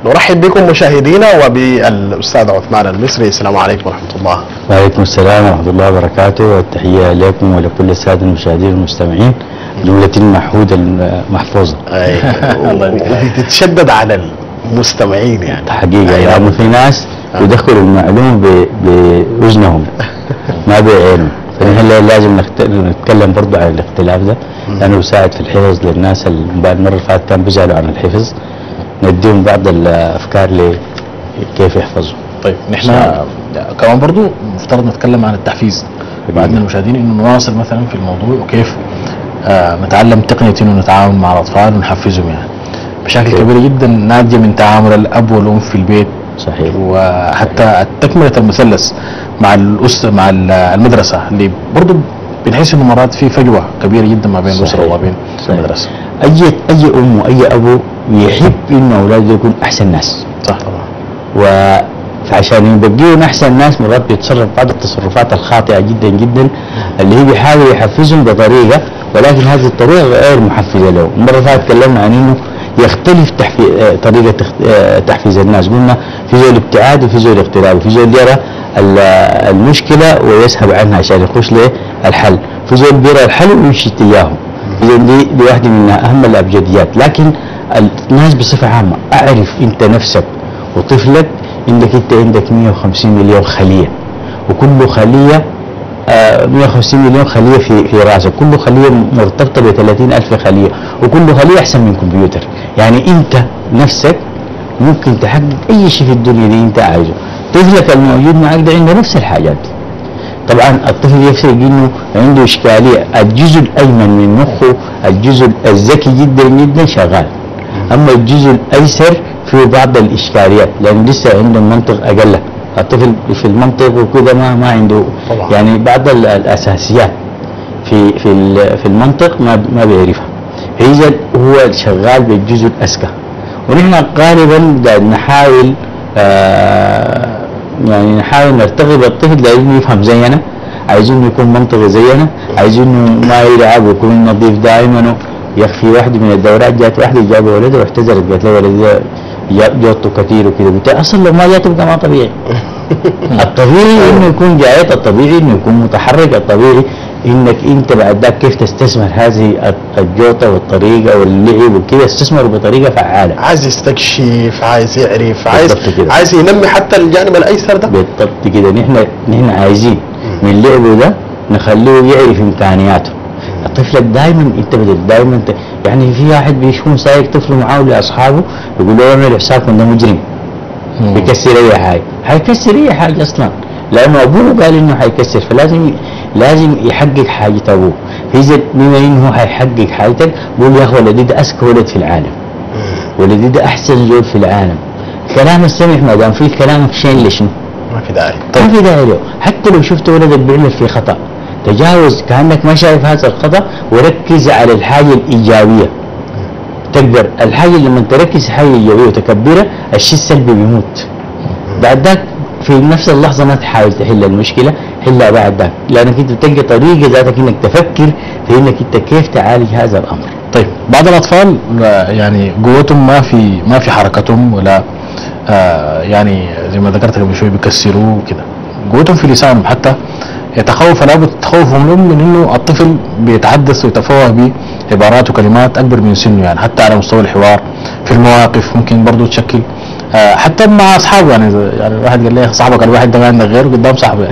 نرحب بكم مشاهدينا وبالأستاذ عثمان المصري. السلام عليكم ورحمة الله. وعليكم السلام ورحمة الله وبركاته، والتحية لكم ولكل السادة المشاهدين والمستمعين جملة المحمودة المحفوظة. وبتتشدد على المستمعين يعني حقيقة، يعني في ناس يدخلوا المعلومة بوزنهم ما بعينهم، فنحن لازم نتكلم برضو عن الاختلاف ده لأنه يساعد في الحفظ للناس اللي المرة اللي فاتت كان بيسألوا عن الحفظ، نديهم بعض الأفكار لكيف يحفظوا. طيب نحن كمان برضو مفترض نتكلم عن التحفيز بعدنا المشاهدين، انه نواصل مثلا في الموضوع وكيف نتعلم تقنية انه نتعامل مع الاطفال ونحفزهم يعني بشكل كبير جدا ناتجة من تعامل الاب والام في البيت. صحيح. وحتى تكملة المثلث مع الأسرة مع المدرسة اللي برضو بنحس انه مرات في فجوة كبيرة جدا ما بين الأسرة وما بين المدرسة. أي أم وأي أبو يحب إنه أولاده يكون أحسن ناس. صح. فعشان يبقيهم أحسن ناس مرات بيتصرف بعض التصرفات الخاطئة جدا جدا اللي هي بيحاول يحفزهم بطريقة، ولكن هذه الطريقة غير محفزة له. مرة فاتت تكلمنا عن إنه يختلف طريقة تحفيز الناس، قلنا في زول ابتعاد وفي زول اقتراب، وفي زول يرى المشكلة ويسحب عنها عشان يخش للحل، في زول بيرى الحل ويمشي اتجاهه. إذا دي واحدة من أهم الأبجديات. لكن الناس بصفة عامة، أعرف أنت نفسك وطفلك إنك أنت عندك 150 مليون خلية، وكل خلية 150 مليون خلية في راسك، كل خلية مرتبطة ب 30,000 خلية، وكل خلية أحسن من كمبيوتر. يعني أنت نفسك ممكن تحقق أي شيء في الدنيا اللي أنت عايزه. طفلك الموجود معك ده عنده نفس الحاجات. طبعا الطفل يفرق إنه عنده إشكالية، الجزء الأيمن من مخه الجزء الذكي جدا جدا شغال، أما الجزء الأيسر فيه بعض الإشكاليات لأن لسه عنده منطق أقل. الطفل في المنطق وكذا ما عنده طبعا. يعني بعض الأساسيات في المنطق ما بيعرفها، إذا هو شغال بالجزء الأذكى. ونحن غالبا نحاول يعني نحاول نرتقي بالطفل لأنه يفهم زينا، عايزينه يكون منطقي زينا، عايزينه ما يلعب ويكون نظيف دائما. يخفي واحدة من الدورات جات واحدة جابها ولدها واعتذرت قالت له ولدها جاته كثير وكذا، قلت اصلا لو ما جاته بقى ما طبيعي. الطبيعي انه يكون جايت، الطبيعي انه يكون متحرك، الطبيعي انك انت بعد ذاك كيف تستثمر هذه الجوطه والطريقه واللعب وكذا، استثمر بطريقه فعاله. عايز يستكشف، عايز يعرف، عايز ينمي حتى الجانب الايسر ده. بالضبط كده. نحن عايزين من لعبه ده نخليه يعرف امكانياته. طفلك دائما انت دائما يعني في واحد بيكون سايق طفله معاه لاصحابه يقول له اعمل حسابكم ده مجرم بيكسر اي حاجه، حيكسر اي حاجه اصلا لانه ابوه قال انه حيكسر، لازم يحقق حاجه ابوه. فاذا بما انه حيحقق حاجتك قول يا اخي ولدي ده اذكى ولد في العالم، ولدي ده احسن زول في العالم. كلام السمح ما دام فيه كلامك شين لشنو؟ ما في داعي. ما في داعي له. حتى لو شفت ولدك بيعمل في خطا تجاوز كأنك ما شايف هذا الخطأ وركز على الحاجة الإيجابية. تقدر الحاجة لما تركز حاجة إيجابية وتكبرها الشيء السلبي بيموت. بعد ذاك في نفس اللحظة ما تحاول تحل المشكلة، حلها بعد ذاك، لأنك أنت تلقى طريقة ذاتك إنك تفكر في إنك أنت كيف تعالج هذا الأمر. طيب بعض الأطفال يعني قوتهم ما في حركتهم ولا يعني زي ما ذكرت قبل شوي بيكسروا كده، قوتهم في لسانهم. حتى يتخوف الاب تخوفهم الام من انه الطفل بيتحدث ويتفوه بعبارات وكلمات اكبر من سنه، يعني حتى على مستوى الحوار في المواقف ممكن برضه تشكل حتى مع اصحابه. يعني واحد قال لي صاحبك الواحد ده ما عندك غيره قدام صاحبه.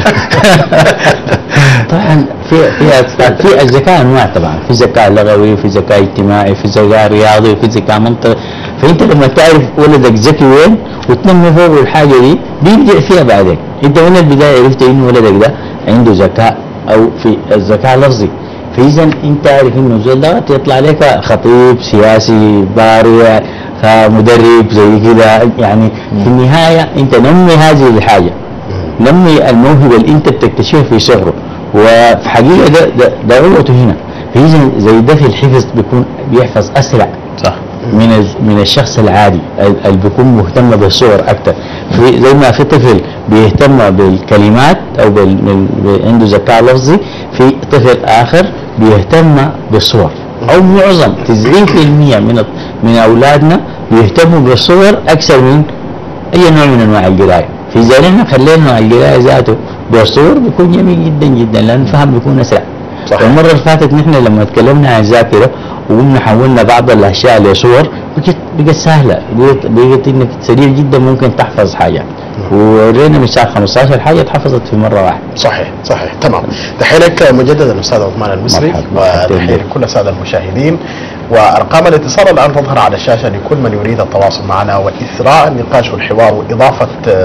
طبعا في الذكاء انواع، طبعا في ذكاء لغوي، في ذكاء اجتماعي، في ذكاء رياضي، في ذكاء منطقي. فانت لما تعرف ولدك ذكي وين وتنمي فوق الحاجه دي بيبدع فيها بعدين. انت من البدايه عرفت انه ولدك ده عنده ذكاء او في الذكاء لفظي، فاذا انت عارف انه الزول ده يطلع لك خطيب سياسي بارع مدرب زي كده. يعني في النهايه انت نمي هذه الحاجه، نمي الموهبه اللي انت بتكتشفها في صغره، وفي حقيقه ده قوته هنا. فاذا زي ده في الحفظ بيكون بيحفظ اسرع صح من الشخص العادي اللي بيكون مهتم بالصور اكثر. زي ما في طفل بيهتم بالكلمات او عنده ذكاء لفظي، في طفل اخر بيهتم بالصور. او معظم 90% من اولادنا بيهتموا بالصور اكثر من اي نوع من انواع القرايه. في ذهننا خلينا نوع القرايه ذاته بالصور بيكون جميل جدا جدا لان الفهم بيكون اسرع. صحيح. المره اللي فاتت نحن لما تكلمنا عن الذاكره وقمنا حولنا بعض الاشياء لصور بقت سهله، بقت انك سريع جدا ممكن تحفظ حاجه، وورينا مثال 15 حاجه اتحفظت في مره واحده. صحيح صحيح تمام. تحيه لك مجددا الاستاذ عثمان المصري، وتحيه لكل الساده المشاهدين. وارقام الاتصال الان تظهر على الشاشه لكل من يريد التواصل معنا واثراء النقاش والحوار واضافه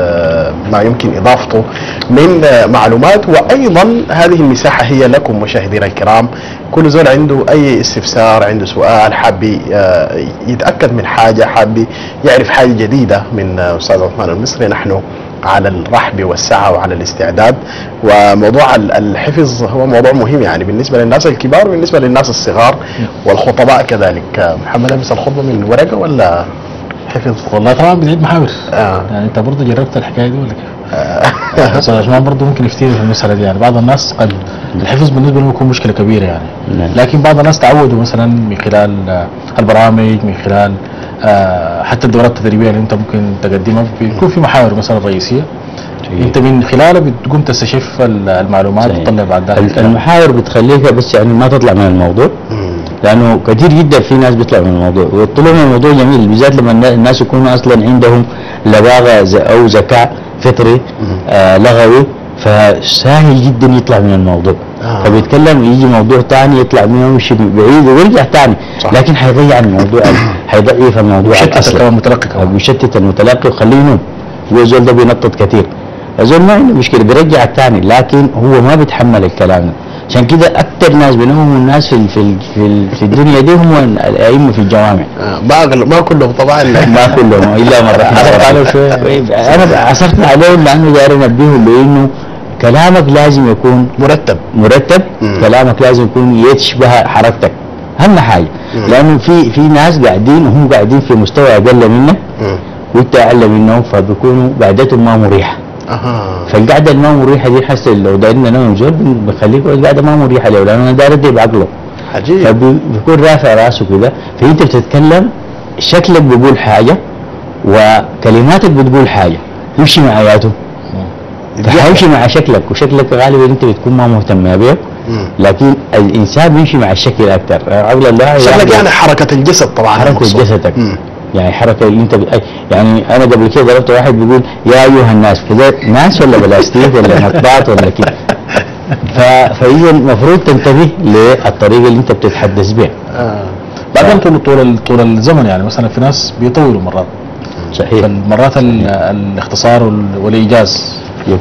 ما يمكن اضافته من معلومات. وايضا هذه المساحه هي لكم مشاهدينا الكرام، كل زول عنده اي استفسار، عنده سؤال، حاب يتاكد من حاجه، حاب يعرف حاجه جديده من استاذ عثمان المصري، نحن على الرحب والسعة وعلى الاستعداد. وموضوع الحفظ هو موضوع مهم يعني بالنسبة للناس الكبار وبالنسبة للناس الصغار والخطباء كذلك. محمد لابس الخطبة من ورقة ولا حفظ؟ والله طبعا بنعيد محاور. يعني انت برضه جربت الحكايه دي ولا كيف؟ استاذ عثمان برضه ممكن يفتيني في المساله دي. يعني بعض الناس قد الحفظ بالنسبه لهم يكون مشكله كبيره يعني، لكن بعض الناس تعودوا مثلا من خلال البرامج، من خلال حتى الدورات التدريبيه اللي انت ممكن تقدمها بيكون في محاور مثلا رئيسيه انت من خلالها بتقوم تستشف المعلومات وتطلع بعد ذلك. المحاور بتخليك بس يعني ما تطلع من الموضوع، لانه كثير جدا في ناس بيطلعوا من الموضوع، والطلوع من الموضوع جميل بالذات لما الناس يكونوا اصلا عندهم لباغه او ذكاء فطري لغوي، فسهل جدا يطلع من الموضوع. فبيتكلم يجي موضوع ثاني يطلع منه ويمشي بعيد ويرجع ثاني، لكن حيضيع الموضوع حيضيف الموضوع بيشتت المتلقي بيشتت المتلقي ويخليه ينوم. الزول ده بينطط كثير، الزول ما عنده مشكله بيرجع الثاني، لكن هو ما بيتحمل الكلام. عشان كده اكثر ناس بينوموا الناس في الدنيا دي هم الائمه في الجوامع. ما كلهم طبعا ما كلهم الا من رحم الله. انا عصرت عليهم لانه داير انبههم بانه كلامك لازم يكون مرتب. كلامك لازم يكون يشبه حركتك اهم حاجه، لانه في ناس قاعدين وهم قاعدين في مستوى اقل منك وانت اعلى منهم، فبيكونوا قعدتهم ما مريحه. فالقعده الما مريحه دي حسه لو دايرنا نوم زول بخليك القعده ما مريحه له، لانه انا داير ادي بعقله. عجيب. فبيكون رافع راسه كده، فانت بتتكلم شكلك بيقول حاجه وكلماتك بتقول حاجه، يمشي مع اياته. فحيمشي مع شكلك، وشكلك غالبا انت بتكون ما مهتم به، لكن الانسان بيمشي مع الشكل اكثر. عقل الله شكلك يعني حركه الجسد طبعا، حركه جسدك. يعني حركه اللي انت يعني انا قبل كده ضربت واحد بيقول يا ايها الناس، كده ناس ولا بلاستيك ولا نطاط ولا كده. فهي المفروض تنتبه للطريقه اللي انت بتتحدث بها. بعدين طول الزمن يعني مثلا في ناس بيطولوا مرات. صحيح. فالمرات الاختصار والايجاز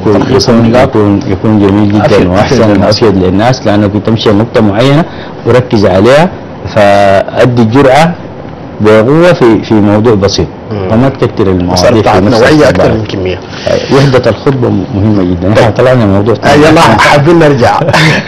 يكون جميل جدا واحسن وافيد للناس، لانك تمشي نقطه معينه وركز عليها، فادي الجرعه بقوه في موضوع بسيط وما تكتر المواضيع نوعيه اكثر من كميه. وحده الخطبه مهمه جدا. احنا طلعنا موضوع يلا حابين نرجع.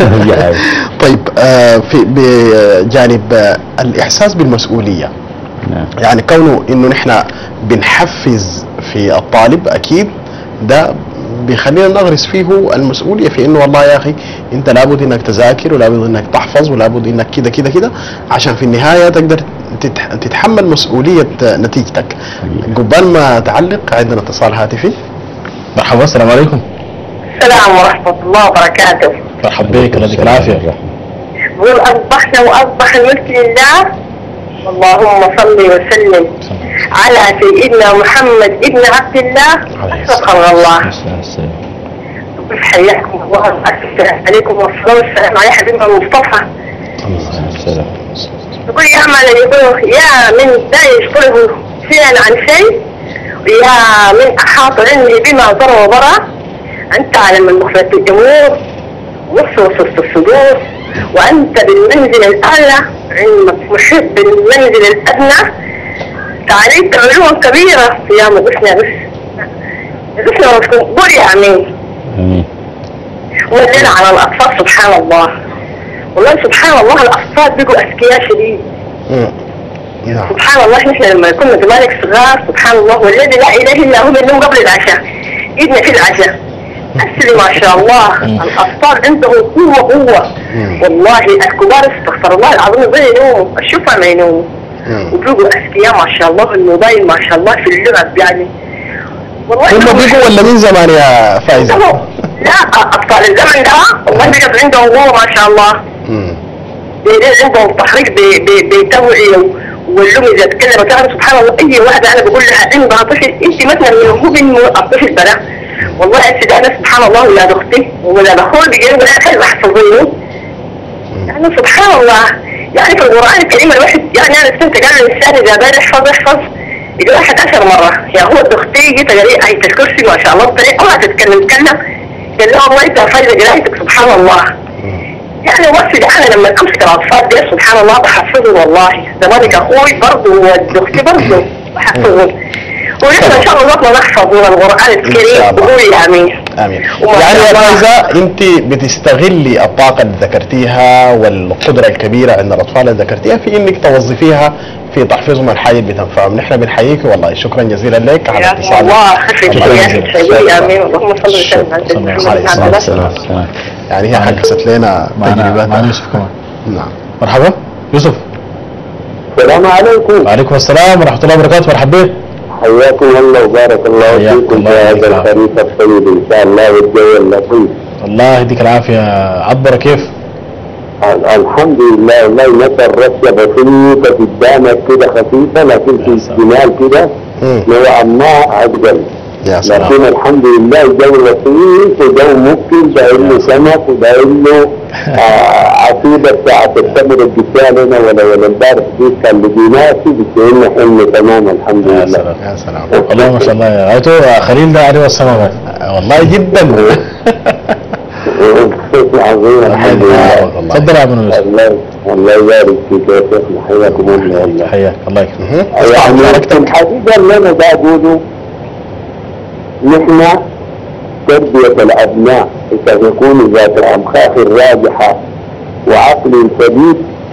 طيب في بجانب الاحساس بالمسؤوليه، يعني كونه انه نحن بنحفز في الطالب، اكيد ده بيخلينا نغرس فيه المسؤوليه في انه والله يا اخي انت لابد انك تذاكر ولابد انك تحفظ ولابد انك كده كده كده عشان في النهايه تقدر تتحمل مسؤوليه نتيجتك. قبل ما تعلق عندنا اتصال هاتفي. مرحبا، السلام عليكم. السلام ورحمه الله وبركاته. مرحبا بك، الله يديك العافيه. قول اصبحنا واصبح الملك لله، اللهم صل وسلم على سيدنا محمد ابن عبد الله صلى الله. حياكم الله، السلام عليكم والصلاه والسلام على حبيبنا المصطفى. يقول يا من يقول يا من لا يشكره شيئا عن شيء، ويا من احاط علمه بما ضر وبرى، انت على من مخلة الامور وسوس الصدور، وانت بالمنزل الاعلى علمك محيط بالمنزل الادنى، تعاليت علوم كبيره يا مقسنا بس قول يا امين. والليل على الاطفال سبحان الله، والله سبحان الله الاطفال بيجوا اذكياء شديد. سبحان الله نحن لما كنا زمانك صغار سبحان الله والذي لا اله الا هو بننوم قبل العشاء، ايدنا في العشاء أسري ما شاء الله. الاطفال عندهم قوه والله الكبار استغفر الله العظيم زي ينوموا، الشفع ما ينوموا. وبيبقوا اذكياء ما شاء الله، الموبايل ما شاء الله في اللعب يعني. والله هم بيجوا ولا من زمان يا فايزة؟ لا اطفال الزمن ده والله بيجد عندهم قوه ما شاء الله. عندهم تحريك بتوعيه، واللوم اذا تكلم تعرف سبحان الله اي واحده انا بقول لها عندها طفل انت مثلا هو بين الطفل بلا والله انت انا سبحان الله ولاد اختي وولاد اخوي بيجوا الاخر محفوظين يعني سبحان الله. يعني في القران الكريم الواحد يعني انا استمتع قال الانسان اذا بدا يحفظ يقول 11 مره يا هو اختي جيت قال ايه الكرسي ما شاء الله بطريقه ما تتكلم قال له والله انت فايده قرايتك سبحان الله. يعني وصل انا لما امسك الاطفال دي سبحان الله بحفظهم والله. زمانك اخوي برضه واختي برضه بحفظهم. ونحن ان شاء الله نطلع نحفظ من القران الكريم. قولي امين. امين. يعني يا فايزة انت بتستغلي الطاقه اللي ذكرتيها والقدره الكبيره عند الاطفال اللي ذكرتيها في انك توظفيها في تحفيظهم الحاجه اللي بتنفعهم. نحن بنحييك والله، شكرا جزيلا لك على اتصالك. الله خفيف يا امين. اللهم صل وسلم على سيدنا. يعني هي حكست لنا تجربتها. معنا يوسف كمان. نعم. مرحبا يوسف. السلام عليكم. وعليكم السلام ورحمة الله وبركاته. مرحبا بك. حياكم الله وبارك الله فيكم في هذا الخريف الطيب ان شاء الله والجو اللطيف. الله يديك العافية. عبر كيف؟ الحمد لله. والله مثل رشة بسيطة قدامك كده خفيفة لكن في استمال كده نوعا ما أجمل. لكن الحمد لله الجو لطيف وجو ممكن داير له سمك وداير له عصيدة بتاعت التمر الجسال هنا ولا امبارح دي كان لقيناه بتقولنا حلم تمام الحمد لله. يا سلام يا سلام. والله ما شاء الله. عيتوا خليل ده عليه والسماء والله جدا. عظيم الحمد لله. تفضل يا ابن يوسف. الله يبارك فيك يا شيخنا. حياكم الله. حياك الله يكرمك. يعني الحقيقة اللي أنا بقوله نحن تربية الأبناء تكون ذات الأمخاخ الراجحة وعقل سديد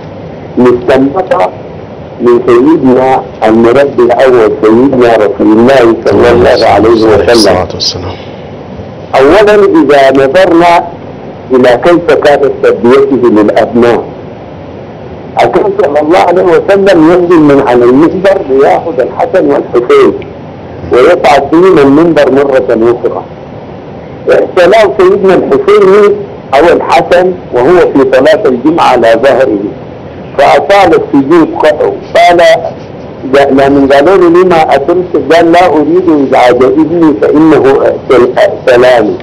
مستنبطة من سيدنا المربي الأول سيدنا رسول الله صلى الله عليه وسلم. أولا إذا نظرنا إلى كيف كانت تربيته للأبناء، الرسول صلى الله عليه وسلم ينزل من على المنبر ليأخذ الحسن والحسين ويصعد بهم المنبر مرة أخرى. احتلاه سيدنا الحسين أو الحسن وهو في صلاة الجمعة على ظهره فأطال السجود قال لمن قالوا له لما أتمسك؟ قال لا أريد إزعاج ابني فإنه سلامي.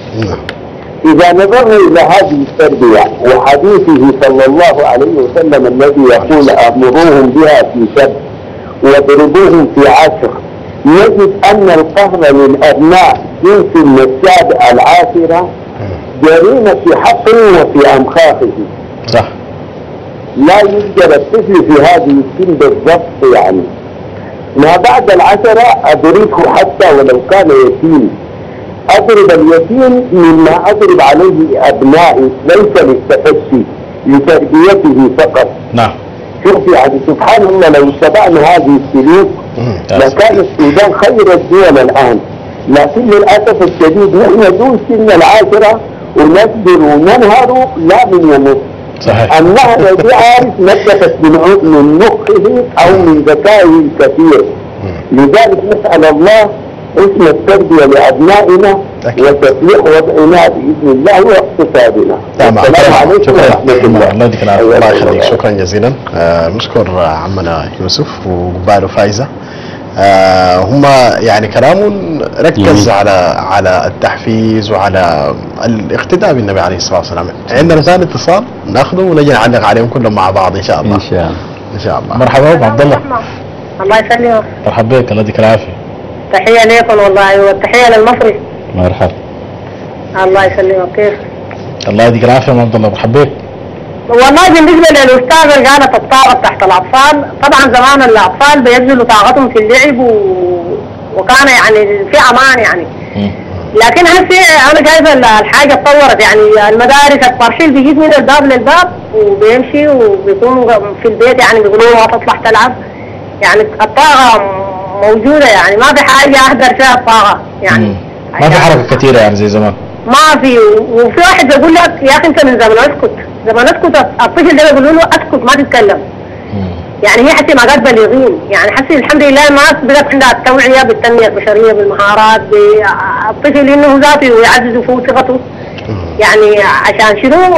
إذا نظرنا إلى هذه التربية وحديثه صلى الله عليه وسلم الذي يقول أمروهم بها في سبع واضربوهم في عشر، نجد أن القهر للأبناء جنس النسياب العاشرة جريمة في حقه وفي أمخاخه. صح. لا يوجد الطفل في هذه السن بالضبط. يعني ما بعد العشرة أضربه حتى ولو كان يتيم. أضرب اليتيم مما أضرب عليه أبنائي ليس للتفشي لتربيته فقط. نعم. شوف يعني سبحان الله لو اتبعنا هذه السلوك لكان السودان خير الدول الآن. لكن للأسف الشديد نحن دون سن العاشرة ونكبر وننهر لا من يموت. صحيح. النهر دي عارف نكتت من مخه أو من ذكائه الكثير. لذلك نسأل الله حسن التربية لأبنائنا وتصليح وضعنا بإذن الله واقتصادنا. السلام عليكم ورحمة الله. الله يديك العافية. الله يخليك. شكرا جزيلا. نشكر عمنا يوسف وقباله فايزة. هم يعني كلامهم ركز على التحفيز وعلى الاقتداء بالنبي عليه الصلاة والسلام. عندنا ثاني اتصال ناخذه ونجي نعلق عليهم كلهم مع بعض ان شاء الله. ان شاء الله. ان شاء الله. مرحبا ابو عبد الله. الله يسلمك. مرحبا بك. الله يديك العافية. تحية لكم والله والتحية للمصري. مرحبا. الله يسلمك. كيف؟ الله يديك العافية يا عبد الله. مرحبا بك. والله بالنسبة للأستاذ اللي قالت الطاقة تحت الأطفال، طبعا زمان الأطفال بيبذلوا طاقتهم في اللعب وكان يعني في أمان يعني. لكن هسه أنا شايفة الحاجة اتطورت. يعني المدارس الترحيل بيجيب من الباب للباب وبيمشي وبيكونوا في البيت يعني بيقولوا ما تطلع تلعب. يعني الطاقة موجودة يعني ما في حاجة أهدر فيها الطاقة يعني. ما في حركة كثيرة يعني زي زمان. ما في. وفي واحد بيقول لك يا أخي أنت من زمان اسكت. زمان اسكت الطفل ده بيقولوا له اسكت ما تتكلم. يعني هي حتى ما قد بالغين، يعني حسي الحمد لله الناس بدأت عندها التوعية بالتنمية البشرية بالمهارات بالطفل انه ذاته ويعززوا فيه ثقته. يعني عشان شنو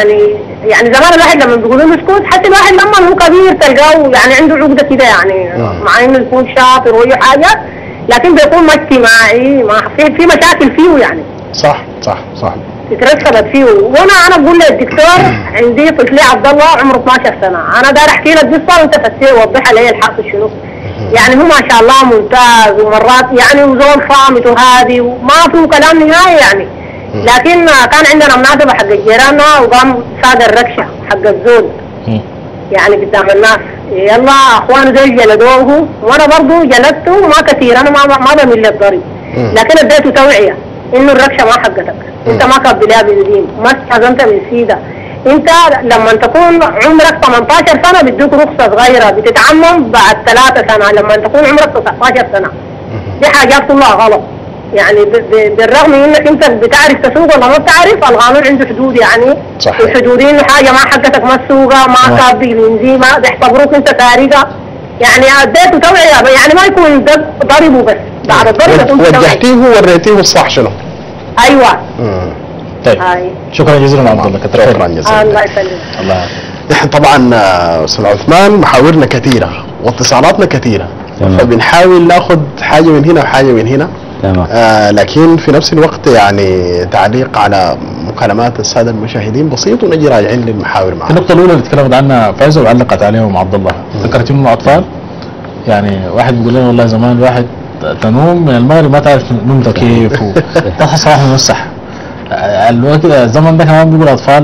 يعني زمان الواحد لما بيقولوا له اسكت، حتى الواحد لما هو كبير تلقاه يعني عنده عقدة كده، يعني مع انه يكون شاطر واي حاجة لكن بيكون ما اجتماعي، ما في مشاكل فيه يعني. صح صح صح. اترسبت فيه. وانا بقول للدكتور عندي طفلي عبد الله عمره 12 سنه، انا داير احكي لك قصه وانت تفسير وضحها لي الحاصل شنو. يعني هو ما شاء الله ممتاز ومرات يعني وزول صامت وهادي وما فيه كلام نهائي يعني. لكن كان عندنا مناسبه حق جيراننا وقام ساد الركشه حق الزول يعني قدام الناس، يلا اخوانه دول جلدوه وانا برضه جلدته ما كثير، انا ما بميل للضرب لكن اديته توعيه انه الركشه ما حقتك، انت ما كان بلها بنزين، ما استخدمت من سيده، انت لما تكون عمرك 18 سنه بدوك رخصه صغيره بتتعمم بعد 3 سنه لما تكون عمرك 19 سنه. دي حاجات كلها غلط يعني، بالرغم من انك انت بتعرف تسوق ولا ما بتعرف، القانون عنده حدود يعني. صحيح. الحدود انه حاجه ما حقتك ما تسوقها، ما كان بنزين، ما بيعتبروك انت سارقه، يعني اديته توعيه يعني ما يكون ضربه بس، بعد الضرب وجهتيه وريتيه الصح شنو؟ ايوه. طيب شكرا جزيلا عبد الله، كتر شكرا جزيلا. الله يسلمك. الله. نحن طبعا استاذ عثمان محاورنا كثيره واتصالاتنا كثيره، فبنحاول ناخذ حاجه من هنا وحاجه من هنا. تمام. لكن في نفس الوقت يعني تعليق على مكالمات الساده المشاهدين بسيط ونجي راجعين للمحاور معنا. النقطة الأولى اللي تكلمت عنها فايزة وعلقت عليهم عبد الله، ذكرت إنه أطفال يعني واحد بيقول لنا والله زمان الواحد تنوم من المغرب ما تعرف نمت كيف وتصحى صباح ممسح. الوقت الزمن ده كمان بيقول أطفال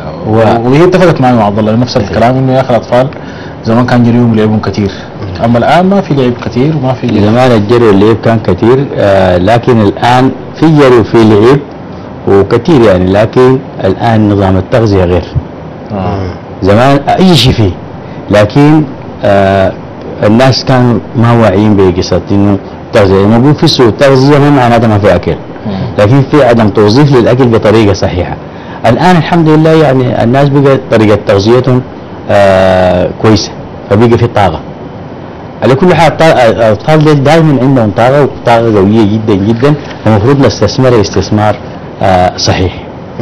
وهي اتفقت معي مع عبد الله نفس الكلام إنه يا أخي الأطفال زمان كان جريهم ولعبهم كثير، أما الآن ما في لعب كثير وما في زمان الجري واللعب كان كثير، لكن الآن في جري وفي لعب وكثير يعني، لكن الآن نظام التغذية غير. زمان أي شيء فيه، لكن الناس كانوا ما واعيين بقصة إنه التغذية، لما بيقول في سوء التغذية ما معناته ما في أكل، لكن في عدم توظيف للأكل بطريقة صحيحة. الآن الحمد لله يعني الناس بقى طريقة تغذيتهم كويسة، فبقى في طاقة. على كل حال الأطفال دائما عندهم طاقة قوية جدا جدا، المفروض نستثمرها استثمار صحيح.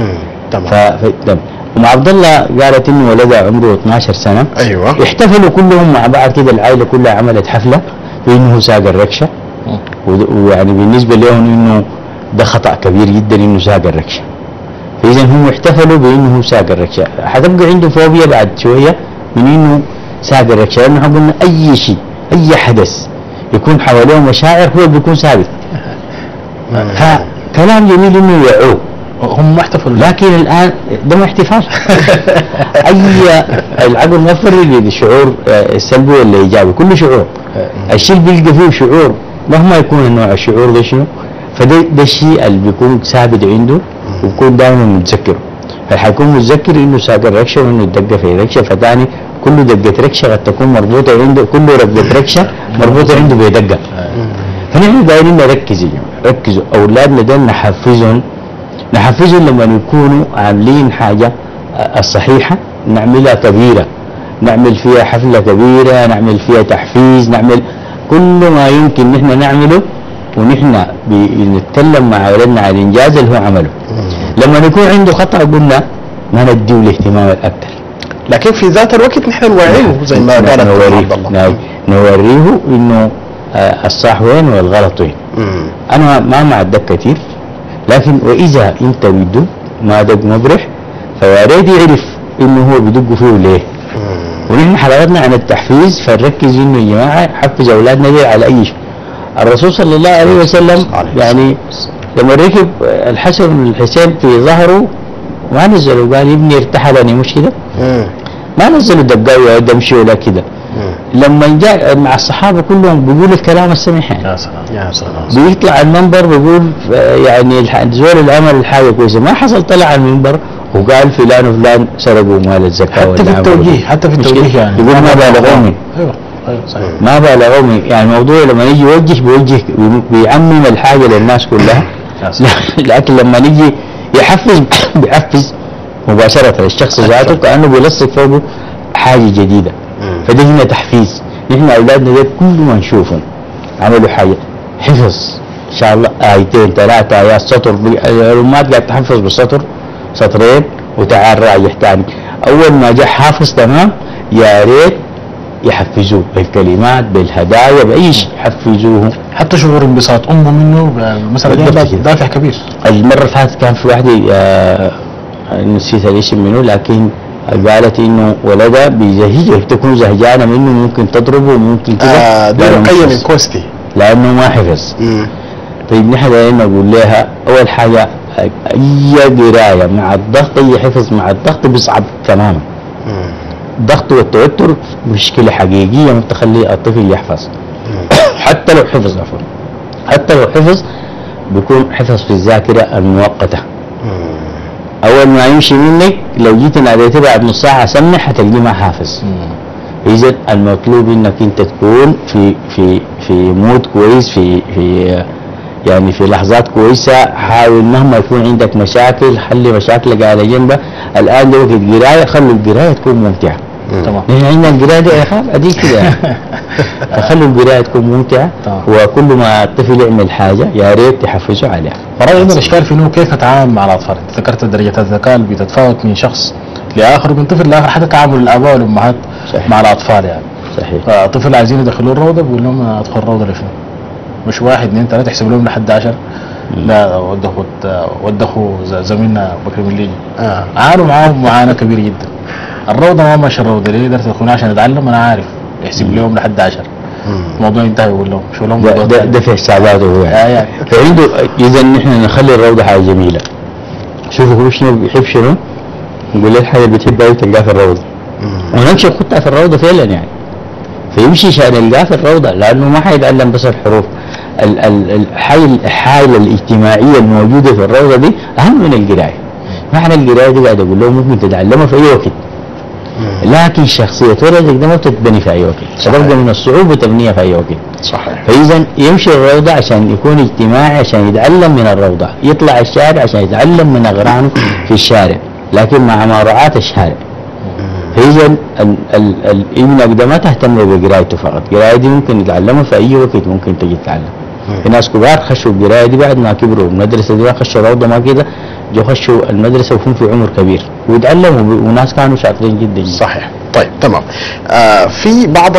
تمام. ومع عبد الله قالت انه ولدها عمره 12 سنة. ايوه. احتفلوا كلهم مع بعض كده، العائلة كلها عملت حفلة بانه ساق الركشة، ويعني بالنسبة لهم انه ده خطأ كبير جدا انه ساق الركشة، فاذا هم احتفلوا بانه ساق الركشة. حتبقى عنده فوبيا بعد شوية من انه ساق الركشة، لانه قلنا اي شيء اي حدث يكون حواليه مشاعر هو بيكون ثابت. فكلام جميل انه يعوه، هم ما احتفلوا، لكن الان ده ما احتفال. اي العقل ما يفرق بين الشعور السلبي ولا الايجابي، كل شعور الشيء اللي بيلقى فيه شعور مهما يكون النوع الشعور ده شنو، فده الشيء اللي بيكون ثابت عنده وبيكون دائما متذكره. فحيكون متذكر انه ساق الركشه وانه دق في ركشه، فتاني كل دقه ركشه قد تكون مربوطه عنده، كل رقبه ركشه مربوطه عنده بدقه. فنحن دايرين نركز، ركزوا اولادنا ده نحفزهم لما يكونوا عاملين حاجه الصحيحه نعملها كبيره، نعمل فيها حفله كبيره، نعمل فيها تحفيز، نعمل كل ما يمكن نحن نعمله، ونحن بنتكلم مع اولادنا على الانجاز اللي هو عمله. لما يكون عنده خطا قلنا ما نديه الاهتمام الاكثر، لكن في ذات الوقت نحن نوعيه زي ما قالت عبد الله، نوريه انه الصح وين والغلط وين. انا ما مع الدق كثير، لكن واذا انت بده ما دق مبرح فيا ريت يعرف انه هو بدق فيه ليه. ونحن حلقتنا عن التحفيز، فنركز انه يا جماعه حفز اولادنا دي على اي شيء. الرسول صلى الله عليه وسلم يعني لما ركب الحسن والحسين في ظهره ما نزلوا قال ابني ارتحلني، مش كده؟ ما نزلوا دقاوي ولا دمشي ولا كده. لما جاء مع الصحابه كلهم بيقول الكلام السمح يعني. يا سلام يا سلام. بيطلع المنبر بيقول يعني زول العمل الحاجه كويسه، ما حصل طلع على المنبر وقال فلان وفلان سرقوا مال الزكاه حتى في التوجيه، حتى في التوجيه يعني يقول ما بالغوني. ايوه صحيح. ما بالغوني يعني الموضوع لما يجي بيوجه بيعمم الحاجه للناس كلها. لكن لما نيجي يحفز بيحفز مباشره الشخص ذاته كانه بيلصق فوقه حاجه جديده. فده هنا تحفيز. نحن اولادنا دول كل ما نشوفهم عملوا حاجه حفظ ان شاء الله ايتين ثلاثه ايات سطر، الامهات قاعد تحفظ بالسطر سطرين وتعال رايح ثاني. اول ما جاء حافظ تمام يا ريت يحفزوه بالكلمات بالهدايا باي شيء يحفزوه. حتى شعور انبساط امه منه مثلا دافع كبير. المره اللي فاتت كان في واحده نسيت الاسم منه، لكن قالت انه ولدها بيزهجها، تكون زهجانه منه ممكن تضربه وممكن كده. ده رقية من كوستي لانه ما حفظ. طيب نحن دائما نقول لها اول حاجه اي قرايه مع الضغط اي حفظ مع الضغط بيصعب تماما. الضغط والتوتر مشكله حقيقيه ممكن تخلي الطفل يحفظ. حتى لو حفظ عفوا حتى لو حفظ بيكون حفظ في الذاكره المؤقته. اول ما يمشي منك لو جيت ناديته بعد نص ساعه سمع حتلقيه ما حافظ. اذا المطلوب انك انت تكون في مود كويس، في يعني في لحظات كويسه. حاول مهما يكون عندك مشاكل خلي مشاكلك على جنبه. الان ده وقت قرايه، خلوا القرايه تكون ممتعه. تمام. نحن عندنا القرايه دي عقاب اديك كده فخلوا القرايه تكون ممتعه. وكل ما الطفل يعمل حاجه يا ريت تحفزوا عليها. فرأيي عندنا الاشكال في انه كيف نتعامل مع الاطفال. ذكرت درجات الذكاء اللي بتتفاوت من شخص لاخر ومن طفل لاخر، حتى تعامل الاباء والامهات مع الاطفال يعني. صحيح. طفل عايزين يدخلوه الروضه بيقول لهم انا ادخل الروضه لشنو؟ مش 1 2 3 تحسب لهم لحد 10. لا ودخوا زميلنا بكر مليجي عانوا معاهم معاناه كبيره جدا. الروضه ما ماشي الروضه ليه؟ درت تكون عشان اتعلم انا عارف يحسب لهم لحد 10. الموضوع انتهى يقول لهم شو لهم ده في حساباته هو يعني. فعنده اذا نحن نخلي الروضه حاجه جميله. شوفوا هو شنو بيحب شنو نقول له الحاجه اللي بتحبها تلقاها في الروضه ونمشي نحطها في الروضه فعلا يعني. فيمشي عشان يلقاها في الروضه لانه ما حيتعلم بس الحروف. الحاله الاجتماعيه الموجوده في الروضه دي اهم من القرايه. معنى القرايه دي قاعد اقول لهم ممكن تتعلمها في اي وقت، لكن شخصيه ولدك ده ما بتتبني في اي وقت، ستبقى من الصعوبه تبنيها في اي وقت. صحيح. فاذا يمشي الروضه عشان يكون اجتماعي، عشان يتعلم من الروضه، يطلع الشارع عشان يتعلم من اغرانه في الشارع، لكن مع مراعاه الشارع. فاذا ابنك ده ما تهتم بقرايته فقط، القرايه دي ممكن يتعلمها في اي وقت، ممكن تجي تتعلم. في ناس كبار خشوا القرايه دي بعد ما كبروا، المدرسه دي ما خشوا روضه ما كده، جو خشوا المدرسه وهم في عمر كبير ويتعلموا وناس كانوا شاطرين جدا. صحيح. طيب تمام. في بعض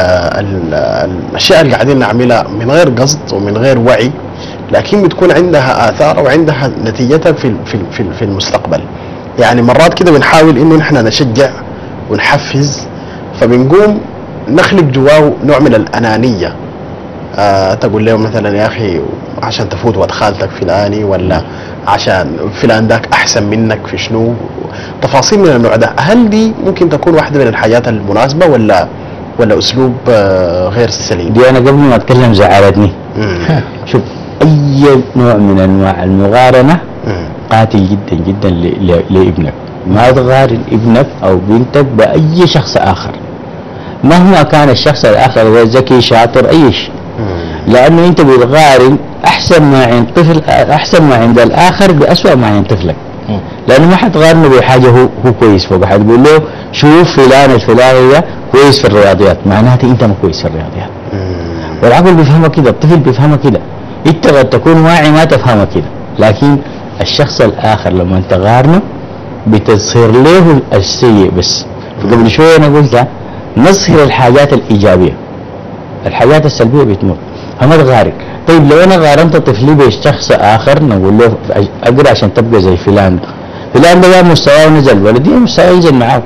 الاشياء اللي قاعدين نعملها من غير قصد ومن غير وعي، لكن بتكون عندها اثار وعندها نتيجتها في المستقبل. يعني مرات كده بنحاول انه نحن نشجع ونحفز، فبنقوم نخلق جواه نوع من الانانيه. تقول له مثلا يا اخي عشان تفوت واد خالتك فلاني، ولا عشان فلان ذاك احسن منك في شنو، تفاصيل من النوع ده. هل دي ممكن تكون واحده من الحاجات المناسبه ولا اسلوب غير سليم؟ دي انا قبل ما اتكلم زعلتني. شوف اي نوع من انواع المقارنه قاتل جدا جدا لابنك. ما تقارن ابنك او بنتك باي شخص اخر مهما كان الشخص الاخر ذكي شاطر اي شيء، لانه انت بتقارن احسن ما عند طفل، احسن ما عند الاخر باسوأ ما عند طفلك. لانه ما حتقارنه بحاجه هو كويس فوق، حتقول له شوف فلان الفلاني ده كويس في الرياضيات، معناته انت ما كويس في الرياضيات. والعقل بيفهمها كده، الطفل بيفهمها كده، انت قد تكون واعي ما تفهمها كده، لكن الشخص الاخر لما تقارنه بتظهر له السيء بس. فقبل شويه انا قلت نظهر الحاجات الايجابيه، الحاجات السلبيه بتموت، فما تقارن. طيب لو انا قارنت طفلي بشخص اخر نقول له اقرا عشان تبقى زي فلان ده مستواه نزل، ولدي مستواه ينزل معاه.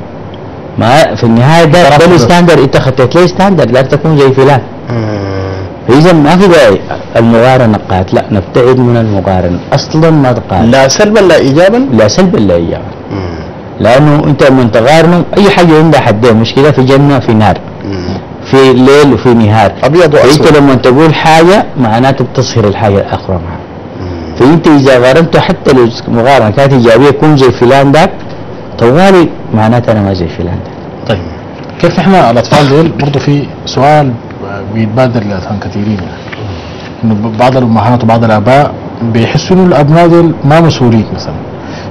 ما في النهايه ده الستاندر، انت خطيت ليه ستاندر لا تكون زي فلان. فاذا ما في داعي المقارنه قاتله، نبتعد من المقارنه اصلا، ما تقارن لا سلبا لا ايجابا، لا سلبا لا ايجابا. لانه انت من تقارنه اي حاجه عندها حدين، مش كده؟ في جنه في نار، في ليل وفي نهار، ابيض واسود. انت لما تقول حاجه معناته بتصهر الحاجه الاخرى معها. فانت اذا قارنته حتى لو مقارنه كانت ايجابيه كون زي فلان ذاك، طوالي معناته انا ما زي فلان ذاك. طيب كيف احنا الاطفال دول برضه في سؤال بيتبادر لاذهان كثيرين، يعني انه بعض الامهات وبعض الاباء بيحسوا انه الابناء دول ما مسؤولين مثلا،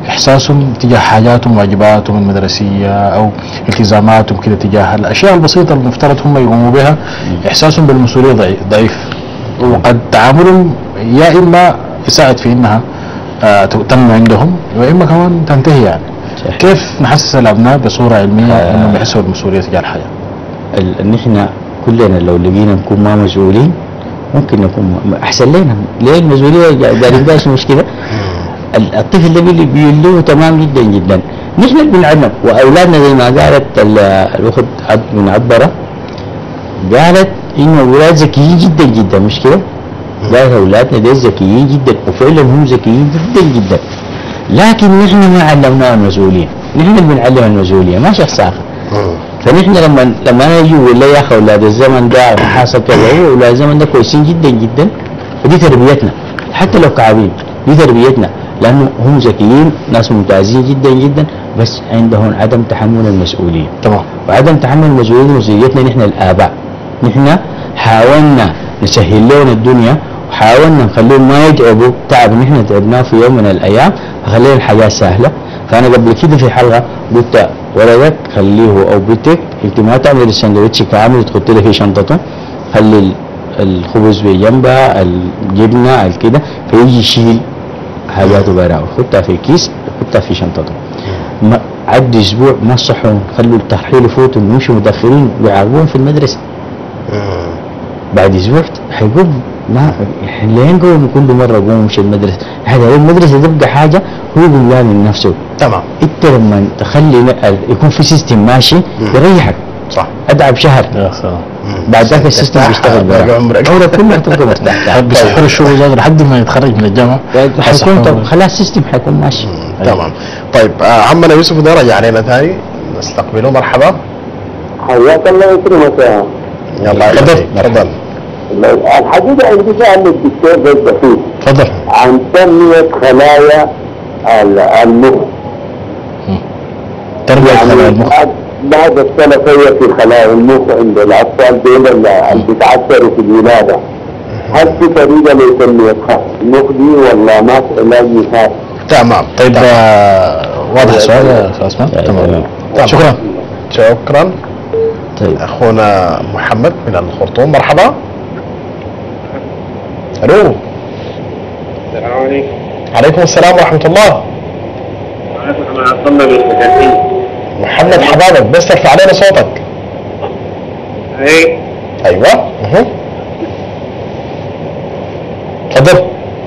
احساسهم تجاه حاجاتهم واجباتهم المدرسيه او التزاماتهم كده تجاه الاشياء البسيطه المفترض هم يقوموا بها، احساسهم بالمسؤوليه ضعيف، وقد تعاملهم يا اما يساعد في انها تنمو عندهم واما كمان تنتهي يعني. صحيح. كيف نحسس الابناء بصوره علميه انهم يحسوا بالمسؤوليه تجاه الحياه؟ نحن كلنا لو لقينا نكون ما مسؤولين ممكن نكون احسن لنا. ليه المسؤوليه قاعدين باش مشكله؟ الطفل ده بيلوه تمام جدا جدا. نحن بنعلم واولادنا زي ما قالت الاخت من عبره، قالت انه اولاد ذكيين جدا جدا، مش كده؟ قالت اولادنا دي ذكيين جدا وفعلا هم ذكيين جدا جدا، لكن نحن ما علمناهم المسؤوليه، نحن اللي بنعلم المسؤوليه ما شخص اخر. فنحن لما انا اجي اقول له يا اخي اولاد الزمن ده حاصل كذا، اولاد الزمن ده كويسين جدا جدا، ودي تربيتنا حتى لو كعبين، دي تربيتنا لانه هم ذكيين ناس ممتازين جدا جدا، بس عندهم عدم تحمل المسؤوليه. تمام. وعدم تحمل المسؤوليه مسؤوليتنا نحن الاباء. نحن حاولنا نسهل لهم الدنيا وحاولنا نخليهم ما يتعبوا تعب نحن تعبناه في يوم من الايام، فخلينا الحياه سهله. فانا قبل كده في حلقه قلت ولدك خليه او بنتك انت ما تعمل السندوتش كامل تحط له في شنطته، خلي الخبز بجنبها الجبنه كده، فيجي يشيل حاجاته برا ويحطها في كيس ويحطها في شنطته. ما عد اسبوع ما صحوا، خلوا الترحيل يفوتوا يمشوا متاخرين ويعاقبوهم في المدرسه. بعد اسبوع حيقوم ما لين قوم كل مره قوم مش المدرسه، هذا المدرسه تبقى حاجه هو يقوم لها من نفسه. تمام. انت لما تخلي يكون في سيستم ماشي يريحك. صح. ادعب شهر يا سلام. بعد ذاك السيستم بيشتغل باقي عمرك. عمرك كله تبقى مرتاح. بيسحر الشغل زاد لحد ما يتخرج من الجامعه. حيكون طب خلاص السيستم حيكون ماشي. تمام. طيب عمنا يوسف ده رجع علينا ثاني، نستقبله. مرحبا. حياك الله يكرمك. يلا تفضل. الحقيقة عندي سؤال للدكتور بس بسيط تفضل. عن تنمية خلايا المخ. تربيه خلايا المخ. بعد السلفية في خلايا المخ عند الأطفال دول اللي بيتعثروا في الولادة، هل في طريقة لتنمية المخ دي ولا ما في علاج مثال؟ تمام. طيب واضح السؤال يا استاذ اسماء؟ تمام. شكرا. شكرا. طيب اخونا محمد من الخرطوم. مرحبا. الو. السلام عليكم. عليكم السلام ورحمة الله. محمد حبابك بس ترفع علينا صوتك. ايوه. تفضل.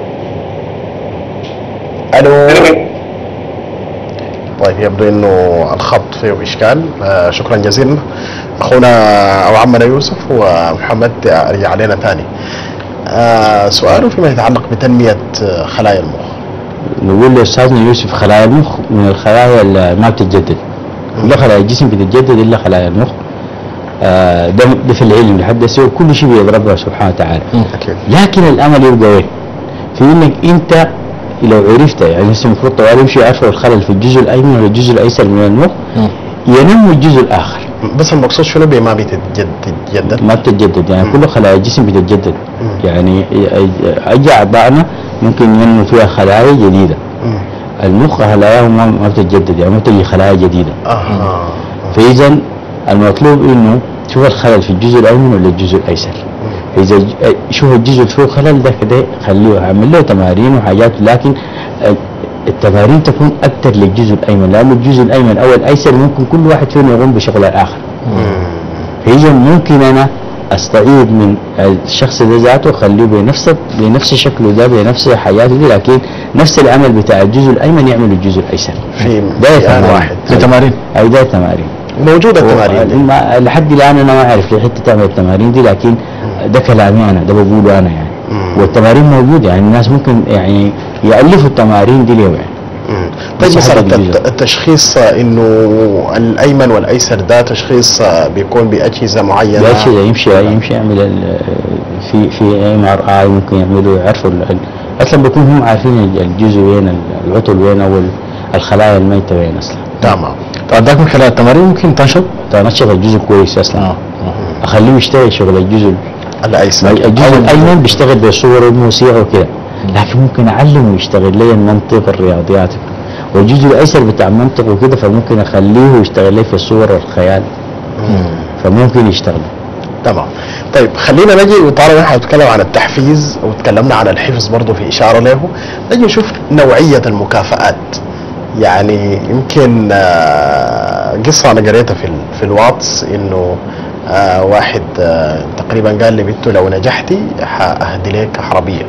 الو. طيب يبدو انه الخط فيه اشكال. شكرا جزيلا اخونا او عمنا يوسف. ومحمد رجع علينا ثاني. سؤاله فيما يتعلق بتنمية خلايا المخ. نقول لاستاذنا يوسف خلايا المخ من الخلايا اللي ما بتتجدد. كل خلايا الجسم بتتجدد الا خلايا المخ. ده في العلم لحد هسه كل شيء بيد ربنا سبحانه وتعالى. أكيد. لكن الامل يبقى وين؟ في انك انت لو عرفت يعني هسه المفروض طوال يمشي يعرفوا الخلل في الجزء الايمن ولا الجزء الايسر من المخ، ينمو الجزء الاخر. بس المقصود شنو بما بتتجدد؟ ما بتتجدد يعني كل خلايا الجسم بتتجدد. يعني اي اعضائنا ممكن ينمو فيها خلايا جديده. المخ خلاياه ما بتتجدد يعني ما تجي خلايا جديده. فاذا المطلوب انه شوف الخلل في الجزء الايمن ولا الجزء الايسر. اذا شوف الجزء اللي فيه خلل ده كده خليه اعمل له تمارين وحاجات، لكن التمارين تكون اكثر للجزء الايمن لانه الجزء الايمن او الايسر ممكن كل واحد فينا يقوم بشغل الاخر. فاذا ممكن انا استعيد من الشخص ده ذاته خليه بنفس شكله ده بنفس حياته دي، لكن نفس العمل بتاع الجزء الايمن يعمل الجزء الايسر في ده واحد. في تمارين. اي ده تمارين موجودة التمارين لحد الان انا ما اعرف ليه حتى تعمل التمارين دي، لكن ده كلامي انا، ده بقوله انا يعني. والتمارين موجوده يعني الناس ممكن يعني يالفوا التمارين دي ليه يعني. طيب مسألة التشخيص انه الايمن والايسر ده تشخيص بيكون باجهزة معينة. باجهزة يمشي يعمل في MRI ممكن يعملوا يعرفوا اصلا بيكون هم عارفين الجزء وين العطل وين او الخلايا الميتة وين اصلا. تمام. فذاك من خلال التمارين ممكن تنشط الجزء كويس اصلا. اخليه يشتغل شغل الجزء الايسر. الجزء الايمن بيشتغل بصور وموسيقى وكده، لكن ممكن اعلمه يشتغل لي المنطق الرياضيات والجزء الايسر بتاع المنطق وكده فممكن اخليه يشتغل لي في صور الخيال، فممكن يشتغل. تمام. طيب خلينا نجي، وطالما احنا بنتكلم عن التحفيز وتكلمنا عن الحفظ برضه في اشاره له، نجي نشوف نوعيه المكافآت. يعني يمكن قصه انا قريتها في الواتس، انه واحد تقريبا قال لي بنته لو نجحتي اهدي لك عربيه،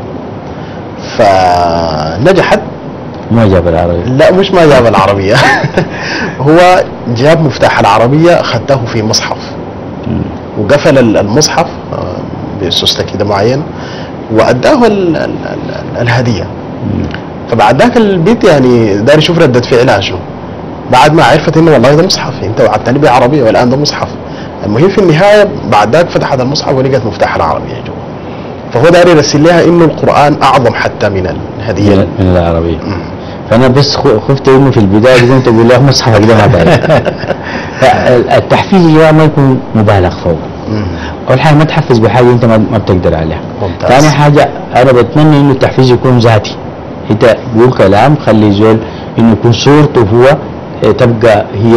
فنجحت. ما جاب العربي. لا مش ما جاب العربيه هو جاب مفتاح العربيه اخذته في مصحف وقفل المصحف بسوسته كده معينه واداه الهديه. فبعد ذاك البيت يعني داير يشوف رده فعلها شو، بعد ما عرفت انه والله ده مصحف، انت وعدتني بعربيه والان ده مصحف. المهم في النهايه بعد ذاك فتحت المصحف ولقت مفتاح العربيه جوا. فهو داير يرسل لها انه القران اعظم حتى من الهديه من العربيه. فانا بس خفت انه في البدايه كنت اقول له مصحفك ده ما بعرف. التحفيز يا ما يكون مبالغ فوق. اول حاجه ما تحفز بحاجه انت ما بتقدر عليها. ثاني حاجه انا بتمنى انه التحفيز يكون ذاتي، انت قول كلام خلي زول انه يكون صورته هو تبقى هي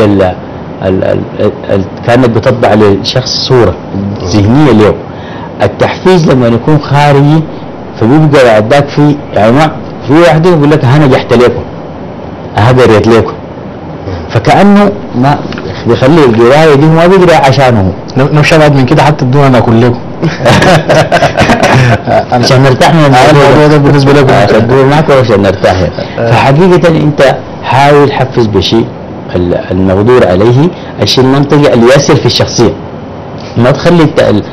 كانك بتطبع للشخص صوره ذهنيه له. التحفيز لما يكون خارجي فبيبقى بعدك في يعني ما في واحد يقول لك انا نجحت لكم قريت لكم، فكانه ما بيخلي القرايه دي ما بيقرا عشانه، نمشي بعد من كده حتى بدون انا اقول لكم عشان نرتاح من الموضوع ده بالنسبه لكم عشان تقول معك عشان نرتاح. فحقيقه انت حاول حفز بشيء المقدور عليه، الشيء المنطقي اللي يأثر في الشخصيه. ما تخلي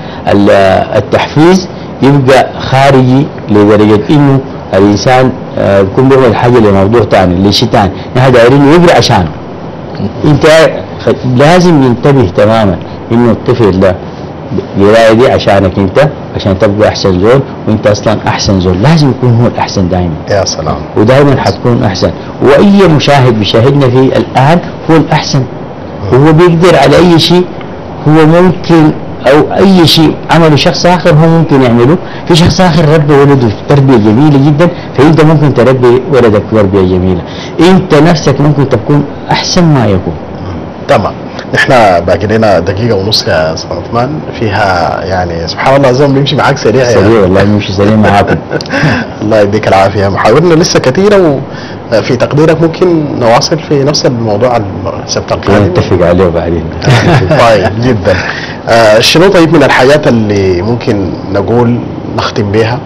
التحفيز يبقى خارجي لدرجه انه الانسان يكون بيعمل حاجه لموضوع ثاني لشيء ثاني، نحن دايرين يقرا عشانه. انت لازم ينتبه تماما انه الطفل ده القرايه دي عشانك انت، عشان تبقى احسن زول، وانت اصلا احسن زول، لازم يكون هو الاحسن دائما. يا سلام. ودائما حتكون احسن، واي مشاهد بيشاهدنا فيه الان هو الاحسن، وهو بيقدر على اي شيء هو ممكن، او اي شيء عمله شخص اخر هو ممكن يعمله. في شخص اخر ربى ولده تربيه جميله جدا، فانت ممكن تربي ولدك تربيه جميله. انت نفسك ممكن تكون احسن ما يكون. تمام. نحن باقي لنا دقيقة ونص يا استاذ عثمان، فيها يعني سبحان الله الزمن بيمشي معاك سريع. سريع والله بيمشي سريع معاكم. الله يديك العافية. محاورنا لسه كثيرة، وفي تقديرك ممكن نواصل في نفس الموضوع السبت القادم. نتفق عليه بعدين. طيب جدا. شنو طيب من الحاجات اللي ممكن نقول نختم بها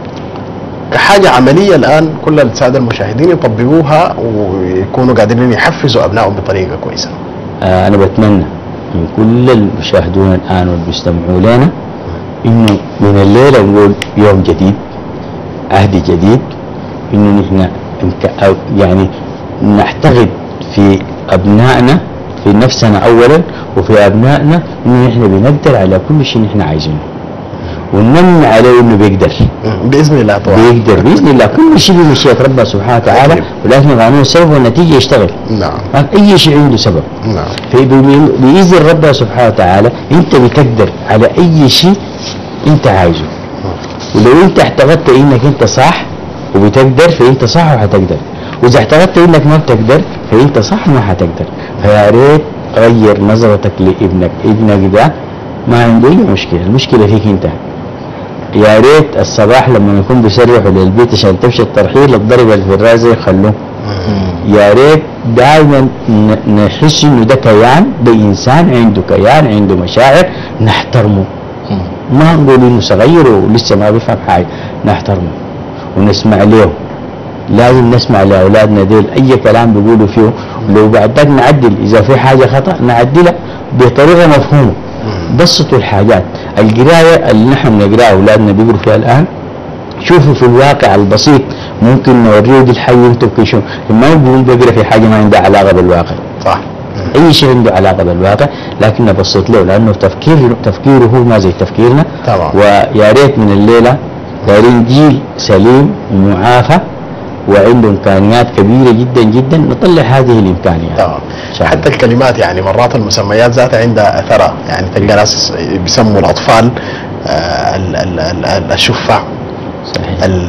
كحاجة عملية الآن كل السادة المشاهدين يطبقوها ويكونوا قادرين يحفزوا أبنائهم بطريقة كويسة؟ أنا بتمنى من كل المشاهدون الآن والمستمعون لنا إنه من الليلة نقول يوم جديد، عهد جديد، إنه نحن يعني نعتقد في أبنائنا، في نفسنا أولا وفي أبنائنا، إنه نحن بنقدر على كل شيء نحن عايزينه، ونمن عليه إنه بيقدر بإذن الله طبعا. بيقدر بإذن الله كل شيء بمشيئة ربنا سبحانه وتعالى، ولكن قانون السبب والنتيجة يشتغل. نعم. أي شيء عنده سبب. نعم. بإذن ربنا سبحانه وتعالى أنت بتقدر على أي شيء أنت عايزه، ولو أنت اعتقدت إنك أنت صح وبتقدر فأنت صح وحتقدر، وإذا اعتقدت إنك ما بتقدر فأنت صح وما حتقدر. فيا ريت غير نظرتك لابنك، ابنك ده ما عنده أي مشكلة، المشكلة فيك أنت. يا ريت الصباح لما يكون بيسرحوا للبيت عشان تمشي الترحيل الضربة اللي في الراس يخلوه. يا ريت دائما نحس انه ده كيان، ده انسان عنده كيان، عنده مشاعر، نحترمه. ما نقول انه صغير ولسه ما بيفهم حاجه، نحترمه ونسمع له. لازم نسمع لاولادنا ديل اي كلام بيقولوا فيه، ولو بعد ذلك نعدل اذا في حاجه خطا نعدلها بطريقه مفهومه. بسطوا الحاجات. القرايه اللي نحن بنقراها اولادنا بيقروا فيها الان، شوفوا في الواقع البسيط، ممكن نوريه دي الحي انتم كيشو، ما يقولون بيقرا في حاجه ما عندها علاقه بالواقع. صح. اي شيء عنده علاقه بالواقع، لكن نبسط له لانه تفكيره هو ما زي تفكيرنا. طبعا. ويا ريت من الليله دايرين جيل سليم ومعافى وعنده امكانيات كبيره جدا جدا، نطلع هذه الامكانيات. طبعا. حتى الكلمات يعني مرات المسميات ذاتها عندها اثرها، يعني تلقى ناس بيسموا الاطفال الشفع،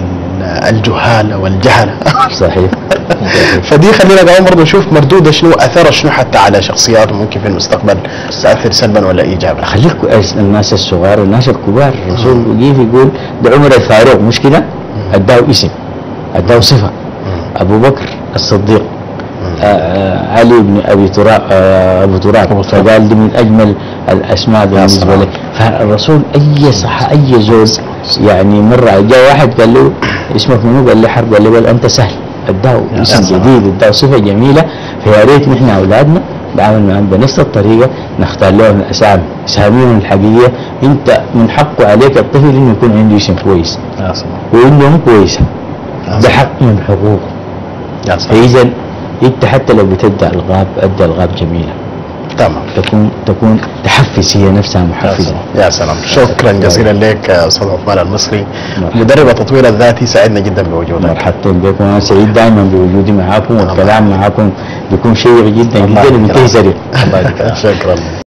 الجهال والجهل. صحيح. فدي خلينا كمان برضه نشوف مردودها شنو، اثرها شنو حتى على شخصياتهم، ممكن في المستقبل تاثر سلبا ولا ايجابا. خليك الناس الصغار والناس الكبار، الرسول كيف يقول ده عمر الفاروق مشكلة اداه اسم، اداه صفة. ابو بكر الصديق، علي بن ابي تراب، ابو تراب، فقال دي من اجمل الاسماء بالنسبه له. فالرسول اي صح اي زول يعني مره جاء واحد قال له اسمك منو؟ قال لي حرب. قال لي بل انت سهل. اداه اسم جديد، اداه صفه جميله. فيا ريت نحن اولادنا نتعامل معهم بنفس الطريقه، نختار لهم الاسامي، اساميهم الحقيقيه. انت من حقه عليك الطفل انه يكون عنده اسم كويس وانه كويسه، ده حق من حقوقه. فاذا انت حتى لو بتدي الغاب ادي الغاب جميله، تمام، تكون تحفز، هي نفسها محفزه. يا سلام. شكرا جزيلا لك استاذ عثمان المصري، مدرب التطوير الذاتي. سعدنا جدا بوجودك. مرحبتين بكم، انا سعيد دائما بوجودي معاكم، والكلام معاكم بيكون شيق جدا جدا ومنتهي سريع. شكرا.